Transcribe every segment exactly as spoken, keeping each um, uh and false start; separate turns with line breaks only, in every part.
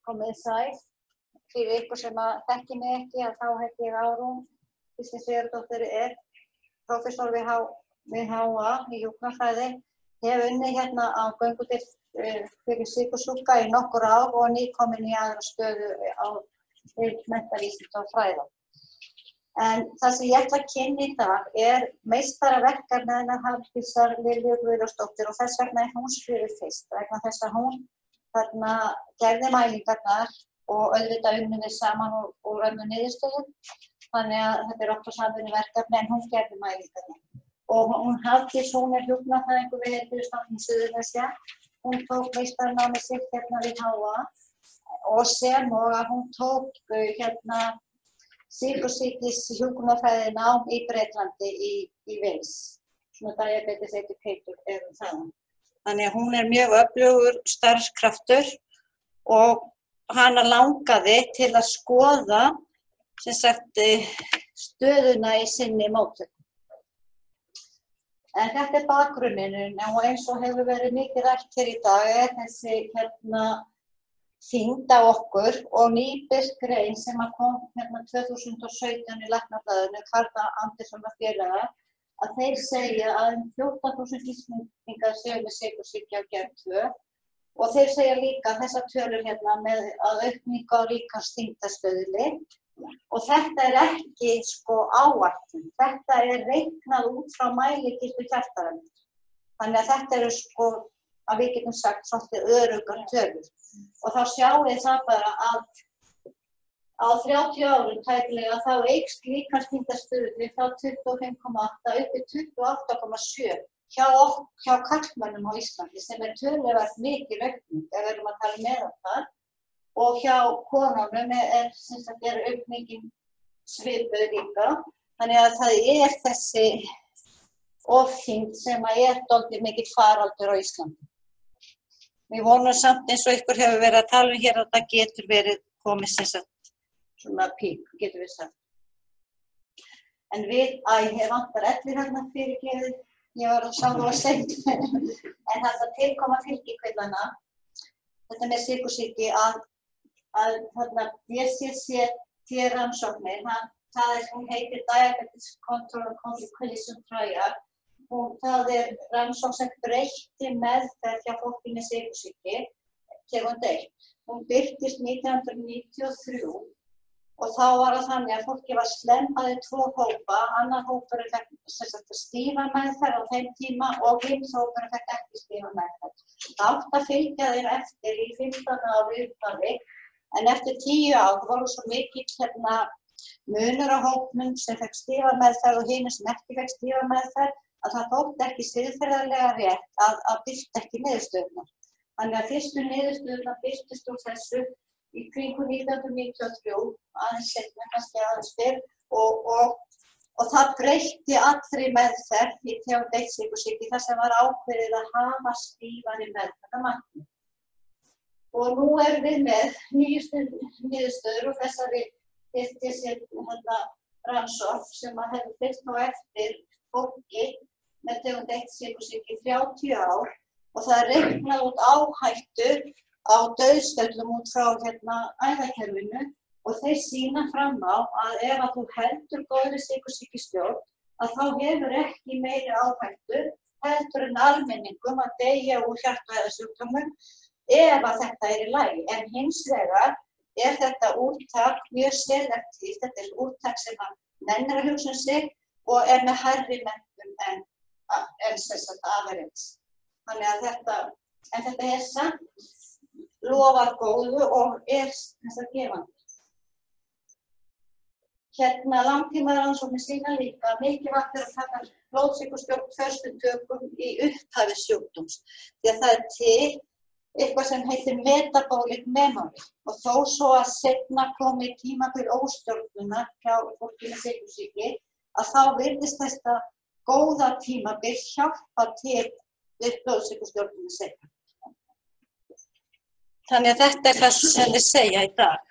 komið sæl. Fyrir ykkur sem að þekki mig ekki, að þá heiti ég Árún Kristín Sigurðardóttir, er prófessor við H A í hjúkrunarfræði. Hef unnið hérna á göngudeild fyrir sykursjúka í nokkur ár og nýkomin í aðra stöðu á menntavísinda og fræða. En það sem ég ætla að kynna í dag er meistaraverkefni hennar Hafdísar Lilju Guðlaugsdóttur og þess vegna er hún skrifuð fyrst, vegna þess að hún þarna gerði mælingarnar og auðvitað unnum við saman og, og rönnum niðurstöðum. Þannig að þetta er okkar samvinnuverkefni en hún gerði mælingarnar. Og hún Hafdís, hún er hjúkrunarfræðingur við Heilbrigðisstofnun Suðurnesja. Hún tók meistaranámið sitt hérna við H A og sem og að hún tók hérna sykursýkis hjúkrunarfræðinám í Bretlandi í, í Wales. Svona diabetes educator er hún þaðan. Þannig að hún er mjög öflugur starfskraftur og hana langaði til að skoða sem sagt stöðuna í sinni móttöku. En þetta er bakgrunninn og eins og hefur verið mikið rætt hér í dag er þessi hérna þyngd á okkur og nýbirt grein sem að kom hérna tvö þúsund og sautján í Læknablaðinu, Karla Andersson og félagar, að þeir segja að um fjórtán þúsund Íslendingar séu með sykursýki á gerð tvö og þeir segja líka þessar tölur hérna með að aukningu á líkamsþyngdarstöðli og þetta er ekki sko áætlun, þetta er reiknað út frá mæligildi hjartaverndar. Þannig að þetta eru sko, að við getum sagt, svolítið öruggar tölur. Og þá sjáum við það bara að á þrjátíu árum tæplega þá eykst líkamsþyngdarstöðli frá tuttugu og fimm komma átta upp í tuttugu og átta komma sjö hjá, hjá karlmönnum á Íslandi sem er töluvert mikil aukning ef við erum að tala meðaltal. Og hjá konunum er, sem sagt, er aukningin svipuð líka. Þannig að það er þessi ofþyngd sem að er dálítið mikill faraldur á Íslandi. Við vonum samt eins og ykkur hefur verið að tala um hér að það getur verið komið sem sagt svona pík, getur við sagt. En við, að ég vantar ellir hérna fyrirgefið, ég var að sá það að segja, en þetta tilkoma fylgikvillana, þetta með sykursýki að að þarna D C C T-rannsóknir, það er, hún heitir Diabetes Control and Complication Trial og það er rannsókn sem breytti meðferð hjá fólki með sykursýki, tegund eitt. Hún birtist nítján hundruð níutíu og þrjú og þá var það þannig að fólki var slembað í tvo hópa, annar hópurinn fekk stífa meðferð á þeim tíma og hinn hópurinn fekk ekki stífa meðferð. Það átti að fylgja þeir eftir í fimmtán ára upphafi. En eftir tíu ár voru svo mikill hérna munur á hópnum sem fekk stífa meðferð og hinum sem ekki fekk stífa meðferð að það þótti ekki siðferðilega rétt að, að birta ekki niðurstöðurnar. Þannig að fyrstu niðurstöðurnar birtust úr þessu í kringum nítján hundruð níutíu og þrjú, aðeins seinna, kannski aðeins fyrr og, og, og það breytti allri meðferð í tegund eitt sykursýki þar sem var ákveðið að hafa stífari meðferð að markmiði. Og nú erum við með nýjustu niðurstöður og þessari þessi hérna rannsókn sem að hefur fylgt á eftir fólki með tegund eitt sykursýki í þrjátíu ár og það er reiknað út áhættu á dauðsföllum út frá hérna æðakerfinu og þeir sýna fram á að ef að þú heldur góðri sykursýkistjórn að þá hefur ekki meiri áhættu heldur en almenningum að deyja úr hjartaæðasjúkdómum ef að þetta er í lagi, en hins vegar er þetta úrtak mjög selektíft, þetta er úrtak sem að nennir að hugsa um sig og er með hærri menntun en, en sem sagt aðeins. Þannig að þetta, en þetta er samt lofar góðu og er þess að gefandi. Hérna langtímarannsóknir sýna líka mikilvægt er að taka blóðsykurstjórn föstum tökum í upphafi sjúkdóms, því að það er til eitthvað sem heitir metabolic memory og þó svo að seinna komi tímabil óstjórnunar hjá fólki með sykursýki að þá virðist þetta góða tímabil hjálpa til við blóðsykurstjórnuna seinna. Þannig að þetta er það sem við segja í dag.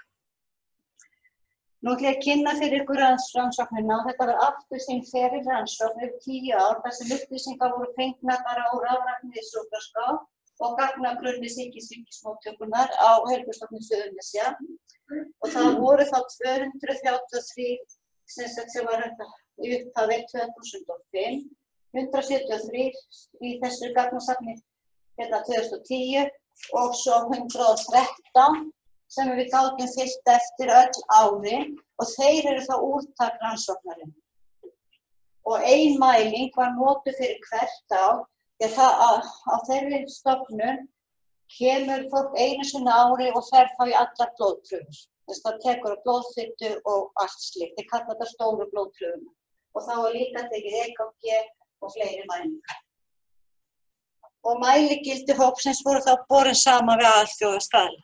Nú ætlum ég að kynna fyrir ykkur rannsóknina og þetta var aftur sem fyrir rannsókn yfir tíu ár þar sem upplýsingar voru fengnar bara úr rafrænni sjúkraskrá og gagnagrunni sýkismóttökunnar á Heilbrigðisstofnun Suðurnesja og það voru þá tvö hundruð þrjátíu og þrír sem, sem var í upphafi tvö þúsund og fimm, hundrað sjötíu og þrír í þessu gagnasafni hérna tvö þúsund og tíu og svo hundrað og þrettán sem við gátum fylgt eftir öll ári og þeir eru þá úrtak rannsóknarinn. Og ein mæling var notuð fyrir hvert ár, því að það, á, á þeirri stofnun kemur fólk einu sinni á ári og fer þá í allar blóðprufur. Þess að það tekur á blóðfitu og allt slíkt. Þeir kalla þetta stóru blóðprufuna. Og þá er líka tekið E K G og fleiri mælingar. Og mæligildi hópsins voru þá borin saman við alþjóðastaðla.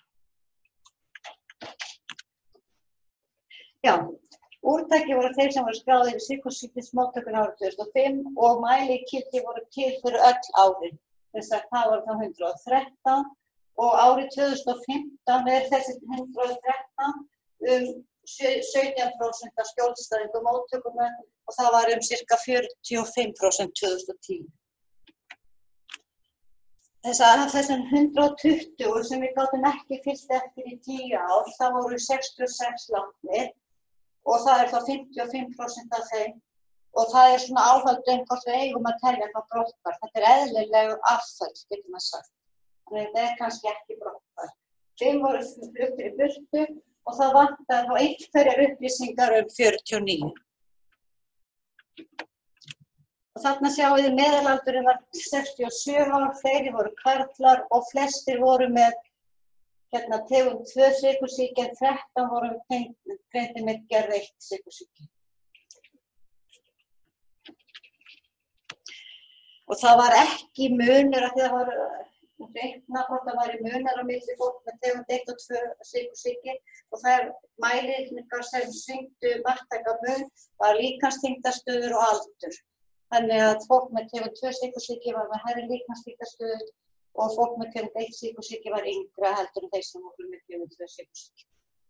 Já, úrtaki voru þeir sem voru skráðir í sykursýkismóttökun árið tvö þúsund og fimm og mæligildi voru til fyrir öll árin. Þess að það voru þá hundrað og þrettán og árið tvö þúsund og fimmtán er þessi hundrað og þrettán um sautján prósent af skjólstæðingum móttökunnar og það var um cirka fjörutíu og fimm prósent tvö þúsund og tíu. Þess að þessum hundrað og tuttugu sem við gátum ekki fylgt eftir í tíu ár, það voru sextíu og sex látnir og það er þá fimmtíu og fimm prósent af þeim og það er svona áhald um hvort við eigum að telja hvað brotthvarf. Þetta er eðlilegur afföll, getur maður sagt. Þannig að þetta er kannski ekki brotthvarf. Þeim voru fluttir í burtu og það vantar þá einhverjar upplýsingar um fjörutíu og níu. Og þarna sjáum við meðalaldurinn var sextíu og sjö ár, þeir voru karlar og flestir voru með hérna tegund tvö sykursýki en þrettán voru greindir með gerð eitt sykursýki. Og það var ekki munur að það var reikna hvort það væri munur á milli fólk með tegund eitt og tvö sykursýki og þær mælingar sem sýndu marktæka mun var líkamsþyngdarstöður og aldur. Þannig að fólk með tegund tvö sykursýki var með hærri líkamsþyngdarstöður og fólk með tegund eitt sykursýki var yngra heldur en þeir sem voru með tegund tvö sykursýki.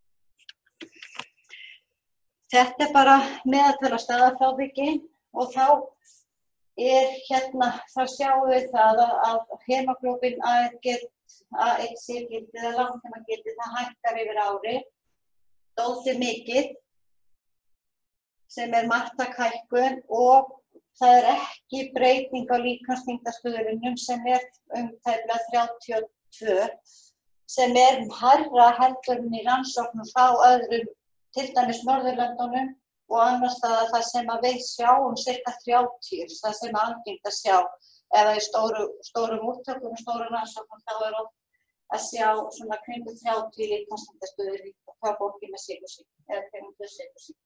Þetta er bara meðaltala staðarfráviki og þá er hérna, þá sjáum við það að hemoglóbín A eitt C-gildi eða langtímagildi það hækkar yfir ári, dálítið mikið sem er marktækhækkun og það er ekki breyting á líkamsþyngdarstöðurinnum sem er um tæplega þrjátíu og tvö sem er hærra heldur en í rannsóknum frá öðrum, til dæmis Norðurlöndunum og annars staðar það sem að við sjáum cirka þrjátíu, það sem er algengt að sjá. Ef það er stóru, stórum úttökum og stórum rannsóknum þá er oft að sjá svona kringum þrjátíu líkamsþyngdarstöður hjá fólki með sykursýki eða tegund tvö sykursýki.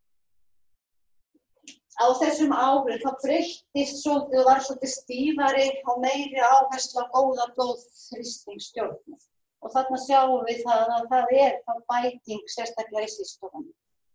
Á þessum árum þá breyttist svolítið og var svolítið stífari og meiri áhersla á góða blóðþrýstingsstjórn. Og þarna sjáum við það að það er þá bæting sérstaklega í síðstofunum.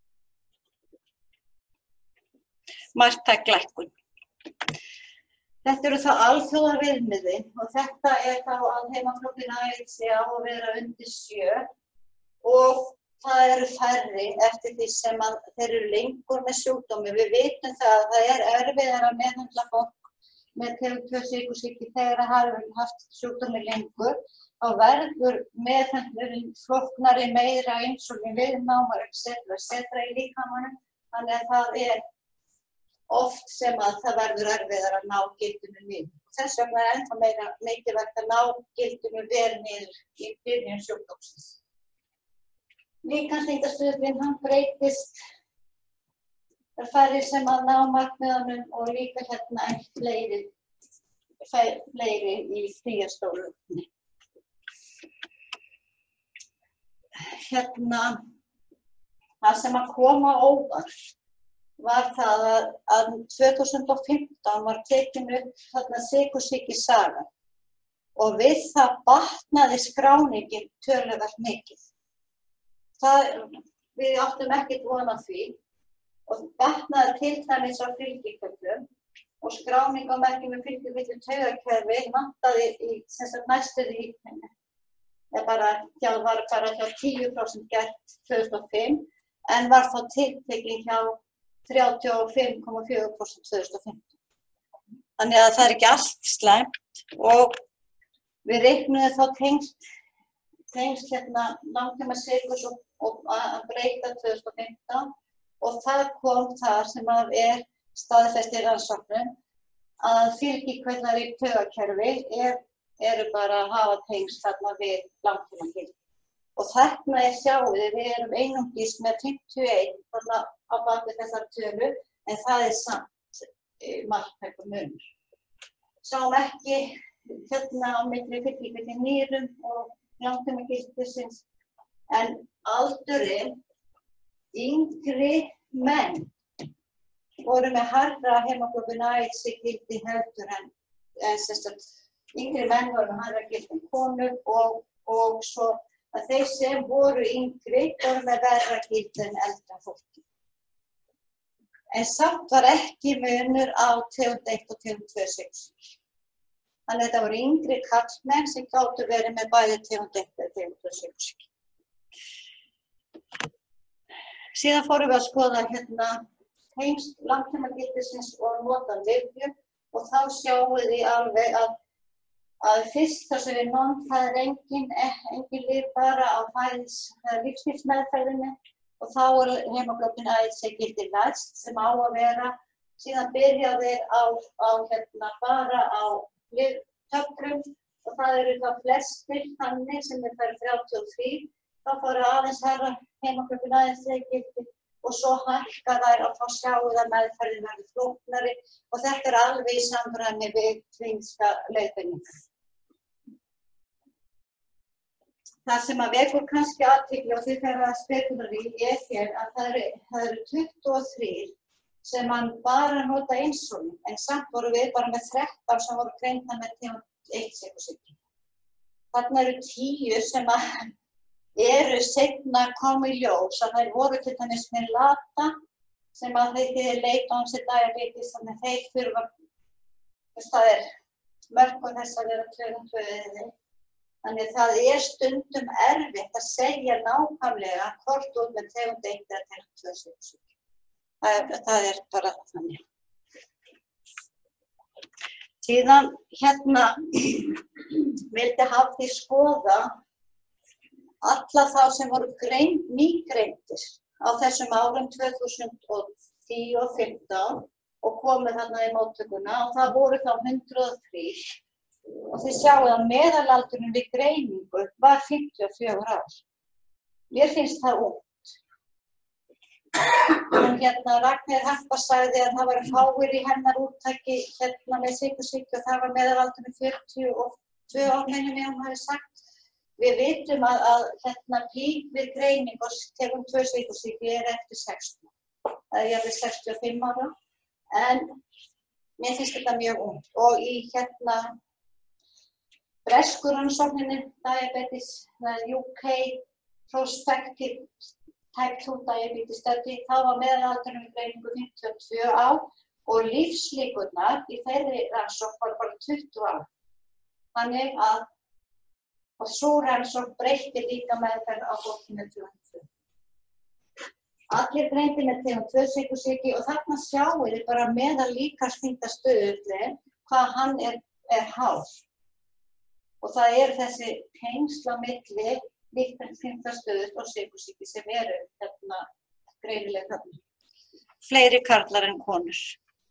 Marktæk lækkun. Þetta eru þá alþjóðaviðmiðin og þetta er þá að hemoglóbín A eitt C á að vera undir sjö og það eru færri eftir því sem að þeir eru lengur með sjúkdómi. Við vitum það að það er erfiðara að meðhöndla fólk með tegund tvö sykursýki þegar það hafi haft sjúkdómi lengur. Þá verður meðhöndlunin flóknari, meira insúlín viðnámar, et cetera, et cetera í líkamanum. Þannig að það er oft sem að það verður erfiðara að ná gildinu niður. Þess vegna er ennþá meira mikilvægt að ná gildinu vel niður í byrjun sjúkdómsins. Líkamsþyngdarstöðurinn hann breytist, það er færri sem að ná markmiðunum og líka hérna enn fleiri, fleiri í stígastólunni. Hérna, það sem að koma óvart var það að, að tvö þúsund og fimmtán var tekin upp þarna sykursýkisaga og við það batnaði skráningin töluvert mikið. Það, við áttum ekkert von á því og batnaði til dæmis á fylgikvöllum og skráning á merkjum með fylgikvöldu taugakerfi vantaði í sem sagt næstuð í eða bara, hjá, var bara hjá tíu prósent gert tvö þúsund og fimm en var þá tiltekin hjá þrjátíu og fimm komma fjögur prósent tvö þúsund og fimmtán. Þannig að það er ekki allt slæmt og Við reiknuðum þá tengsl, tengsl hérna langtíma sykurs og, og að breyta tvö þúsund og fimmtán og það kom þar sem að er staðfest í rannsóknum að fylgikvillar í taugakerfi er, eru bara að hafa tengsl þarna við langtímagildi. Og þarna er sjáið, við erum einungis með fimmtíu og eitt þarna á baki þessar tölu en það er samt marktækur munur. Sáum ekki hérna á milli fylgikvillar í nýrum og langtímagildisins en aldurinn yngri menn voru með hærra hemoglóbín A eins gildi heldur en, en sem sagt, yngri menn voru með hærra gildi en konur og, og svo að þeir sem voru yngri voru með verra gildi en eldra fólki. En samt var ekki munur á tegund eitt og tegund tvö sykursýki. Þannig að þetta voru yngri karlmenn sem gátu verið með bæði tegund eitt og tegund tvö sykursýki. Síðan fórum við að skoða hérna tengsl langtímagildisins og nota lyfjum og þá sjáum við alveg að, að fyrst þar sem við nefnum það er engin, engin lyf bara á fæðis lífstílsmeðferðinni og þá er hemoglóbín A eins gildi lægst sem á að vera. Síðan byrja þeir á, á hérna bara á lyftöflum og það eru þá flestir þannig sem er þær þrjátíu og þrjú. Þá fóru aðeins herra hemoglóbín A eins gildi og svo hækka þær og þá sjáum við að meðferðin verður flóknari og þetta er alveg í samræmi við klíníska leiðbeiningar. Það sem að vekur kannski athygli og því þegar að spekular í er hér að það eru, það eru tuttugu og þrjú sem mann bara nota insúlín en samt voru við bara með þrettán sem voru greindar með tegund eitt sykursýki. Þarna eru tíu sem að eru seinna komið í ljós að þær voru til dæmis með lata sem að þeir þýðir late onset diabetes þannig að þeir þurfa, það er mörkum þess að vera tvö og tvö eða þannig að það er stundum erfitt að segja nákvæmlega hvort þú ert með tegund eitt eða tegund tvö sykursýki. Það, það er bara þannig. Síðan hérna vildi Hafdís skoða alla þá sem voru greind, nýgreindir á þessum árum tvö þúsund og tíu og fimmtán og komið þarna í móttökuna og það voru þá hundrað og þrjú og þið sjáum að meðalaldurinn við greiningu var fimmtíu og fjögur ár. Mér finnst það ungt. En hérna Ragnheiður Harpa sagði að það var fáir í hennar úttaki hérna með sykursýki og það var meðalaldurinn fjörutíu og tvö ár minnum ég hann hafi sagt. Við vitum að, að hérna pík við greiningu og tegund tvö sykursýki er eftir sextíu. Það er jafnvel sextíu og fimm ára. En mér finnst þetta mjög ungt og í hérna bresku rannsókninni Diabetes U K Prospective Type two Diabetes Study þá var meðalaldurinn við greiningu fimmtíu og tvö ár og lífslíkurnar í þeirri rannsókn var bara tuttugu ár. Þannig að og sú rannsókn breytti líka meðferð á fólki með tegund tvö. Allir greindir með tegund tvö sykursýki og þarna sjáum við bara meðal líkamsþyngdarstuðullinn hvað hann er, er hár. Og það er þessi tengsl á milli líkamsþyngdarstöðull og sykursýki sem eru hérna greinileg þarna. Fleiri karlar en konur.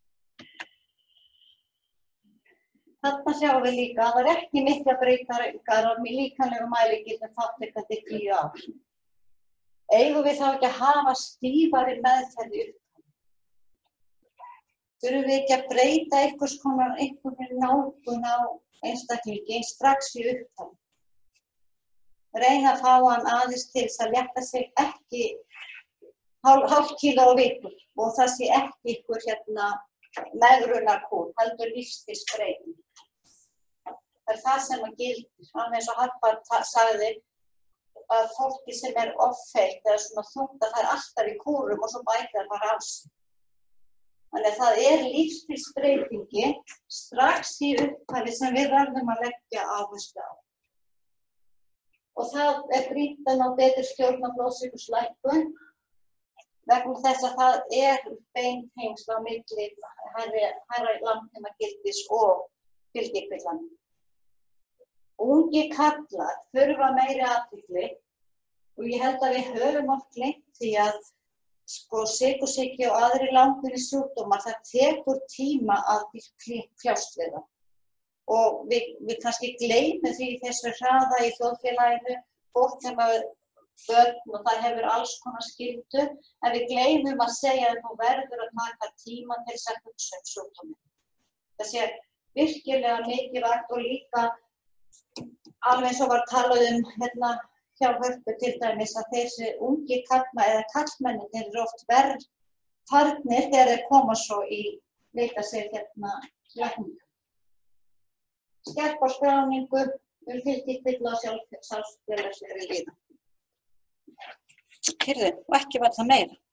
Þarna sjáum við líka að það er ekki mikla breytingar á líkamlegum mæligildum þátttakandi í tíu ár. Eigum við þá ekki að hafa stífari meðferð í upphafi? Þurfum við ekki að breyta einhvers konar einhverjum nálgun á einstaklingi strax í upphafi? Reyna að fá hann aðeins til þess að létta sig ekki hálf kíló á viku og það sé ekki ykkur hérna megrunarkúr, heldur lífsstílsbreyting. Það er það sem að gildir. Alveg eins og Harpa sagði að fólki sem er offeitt eða svona þungt að það er alltaf í kúrum og svo bætir það bara á sig. Þannig að það er lífsstílsbreytingin strax í upphafi sem við verðum að leggja áherslu á. Og það er brýnt að ná betri stjórn á blóðsykurslækkun vegna þess að það er bein tengsl á milli hærri langtímagildis og fylgikvillana. ungi kallar þurfa meiri athygli og ég held að við höfum oft gleymt því að sko sykursýki og aðrir langvinnir sjúkdómar, það tekur tíma að kljást við það. Og við, við kannski gleymum því þessu hraða í þjóðfélaginu, fólk sem að börn og það hefur alls konar skyldu, en við gleymum að segja að þú verður að taka tíma til þess að hugsa um sjúkdóminn. Þessi er virkilega mikilvægt og líka alveg eins og var talað um hérna hjá Hörpu til dæmis að þessi ungi kallmenn eða kallmennir eru oft verr farnir þegar þeir koma svo í leita sér hérna lækningu. Skerpa á skráningu, um fylgikvilla og sjálfsfélagslegri líðan. Heyrðu, og ekki var það meira.